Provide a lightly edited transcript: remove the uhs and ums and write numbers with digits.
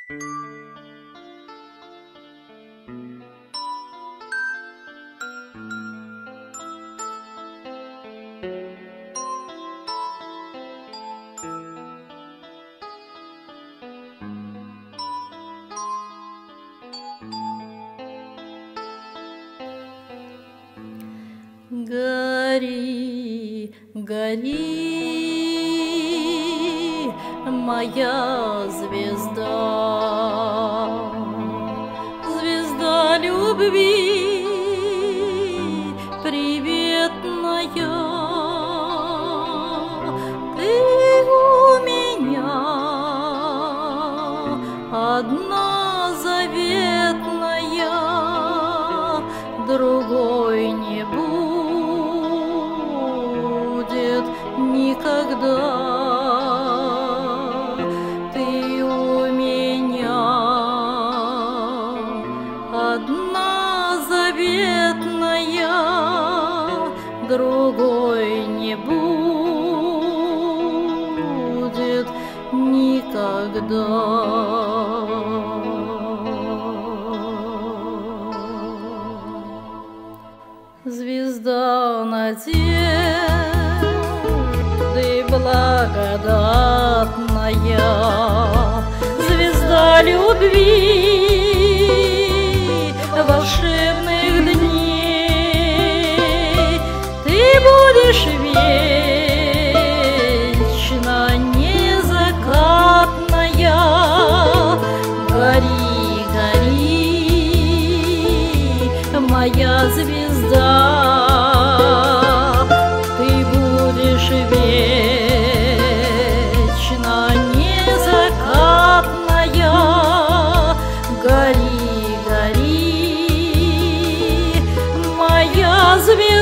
Гори, гори, моя звезда, звезда любви, приветная. Ты у меня одна заветная, другой не будет никогда. Ты у меня одна заветная, другой не будет никогда. Звезда надежды благодатная, звезда любви волшебных дней. Ты будешь вечно незакатная. Гори, гори, моя звезда, ты будешь вечно незакатная. Гори, гори, моя звезда.